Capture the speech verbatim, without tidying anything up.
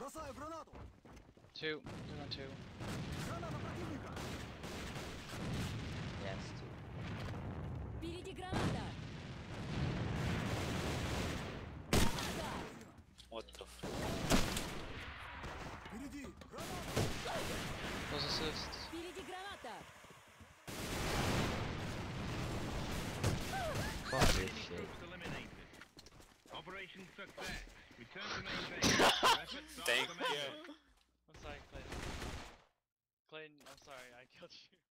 Two. Two on two. Yes, two. Впереди граната! What the f... Those assists. Впереди граната! Fuck this shit. Operation success. Return to main base. Thank you. I'm sorry, Clayton. Clayton, I'm sorry, I killed you.